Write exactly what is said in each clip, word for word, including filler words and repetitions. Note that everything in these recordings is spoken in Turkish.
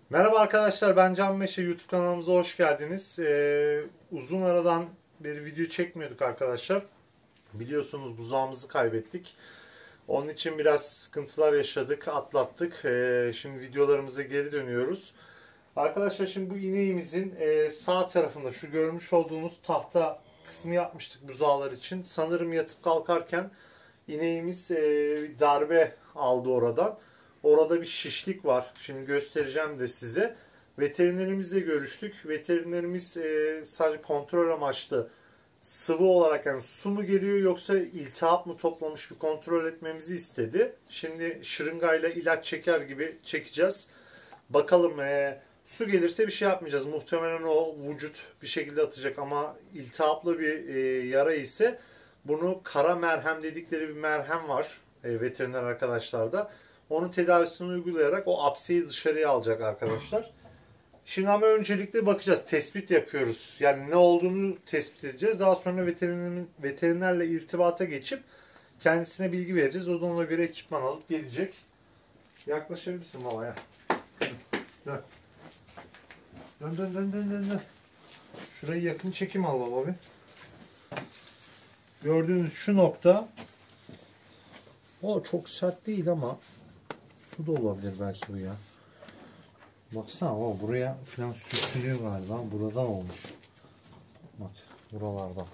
Merhaba arkadaşlar, ben Can Meşe. YouTube kanalımıza hoş geldiniz. Ee, uzun aradan bir video çekmiyorduk arkadaşlar. Biliyorsunuz buzağımızı kaybettik. Onun için biraz sıkıntılar yaşadık, atlattık. Ee, şimdi videolarımıza geri dönüyoruz. Arkadaşlar şimdi bu ineğimizin e, sağ tarafında şu görmüş olduğunuz tahta kısmı yapmıştık buzağlar için. Sanırım yatıp kalkarken ineğimiz e, darbe aldı oradan. Orada bir şişlik var. Şimdi göstereceğim de size. Veterinerimizle görüştük. Veterinerimiz e, sadece kontrol amaçlı sıvı olarak, yani su mu geliyor yoksa iltihap mı toplamış bir kontrol etmemizi istedi. Şimdi şırıngayla ilaç çeker gibi çekeceğiz. Bakalım e, su gelirse bir şey yapmayacağız. Muhtemelen o vücut bir şekilde atacak ama iltihaplı bir e, yara ise bunu kara merhem dedikleri bir merhem var e, veteriner arkadaşlarda. Onun tedavisini uygulayarak o apseyi dışarıya alacak arkadaşlar. Şimdi ama öncelikle bakacağız. Tespit yapıyoruz. Yani ne olduğunu tespit edeceğiz. Daha sonra veterinerle irtibata geçip kendisine bilgi vereceğiz. O da ona göre ekipman alıp gelecek. Yaklaşabilirsin babaya. Dön. Dön dön dön dön dön. Şurayı yakın çekim al baba bir. Gördüğünüz şu nokta. O çok sert değil ama su da olabilir belki bu ya. Baksana o buraya falan sürtünüyor galiba. Buradan olmuş. Bak buralardan.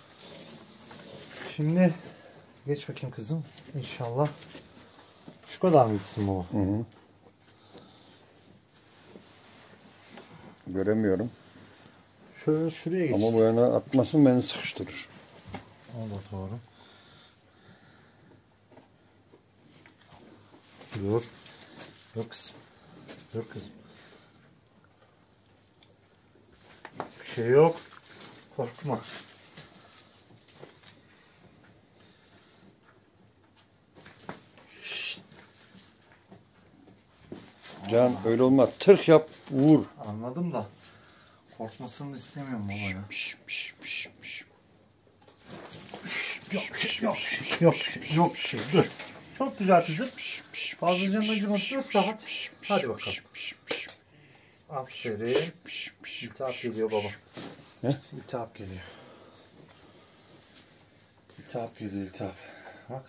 Şimdi geç bakayım kızım. İnşallah. Şu kadar mı gitsin baba? Hı hı. Göremiyorum. Şöyle şuraya geçsin. Ama bu yana atmasın, beni sıkıştırır. O da doğru. Dur. Dur kızım. Dur kızım. Bir şey yok. Korkma. Şşt. Can öyle olmaz. Tırk yap, vur. Anladım da korkmasını da istemiyorum baba ya. Piş, piş, piş, piş. Yok şey, yok şey, yok şey, yok şey. Dur. Çok güzel kızım. Fazla canın acıması yok, rahat. Hadi bakalım. Aferin. İltihap geliyor baba. He? İltihap geliyor. İltihap geliyor, iltihap. Bak.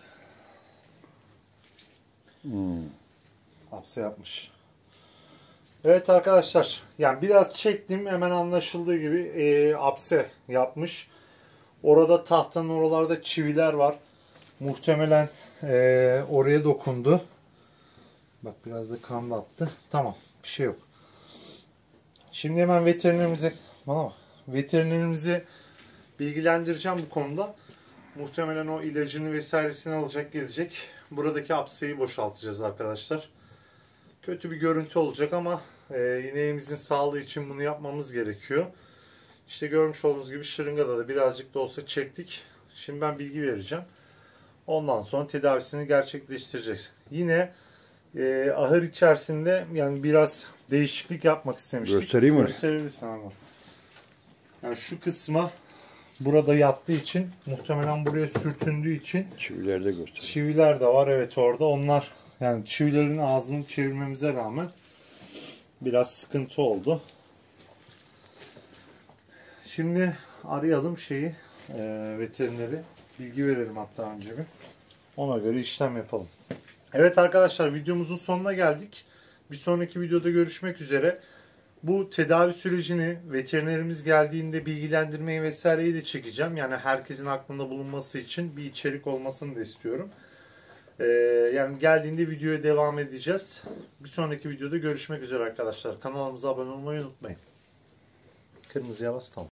Hmm. Hapse yapmış. Evet arkadaşlar. Yani biraz çektim, hemen anlaşıldığı gibi e, hapse yapmış. Orada tahtanın oralarda çiviler var. Muhtemelen e, oraya dokundu. Bak biraz da kan da attı. Tamam. Bir şey yok. Şimdi hemen veterinerimize bana bak. Veterinerimizi bilgilendireceğim bu konuda. Muhtemelen o ilacını vesairesini alacak, gelecek. Buradaki apseyi boşaltacağız arkadaşlar. Kötü bir görüntü olacak ama e, ineğimizin sağlığı için bunu yapmamız gerekiyor. İşte görmüş olduğunuz gibi şırıngada da birazcık da olsa çektik. Şimdi ben bilgi vereceğim. Ondan sonra tedavisini gerçekleştireceğiz. Yine e, ahır içerisinde yani biraz değişiklik yapmak istemiştik. Göstereyim mi? Gösterebilirsin ama. Yani şu kısma burada yattığı için, muhtemelen buraya sürtündüğü için Çivilerde göster. çiviler de var evet orada. Onlar yani çivilerin ağzını çevirmemize rağmen biraz sıkıntı oldu. Şimdi arayalım şeyi, e, veterineri. Bilgi verelim hatta önce bir. Ona göre işlem yapalım. Evet arkadaşlar, videomuzun sonuna geldik. Bir sonraki videoda görüşmek üzere. Bu tedavi sürecini veterinerimiz geldiğinde bilgilendirmeyi vesaireyi de çekeceğim. Yani herkesin aklında bulunması için bir içerik olmasını da istiyorum. Ee, yani geldiğinde videoya devam edeceğiz. Bir sonraki videoda görüşmek üzere arkadaşlar. Kanalımıza abone olmayı unutmayın. Kırmızıya bas, tamam.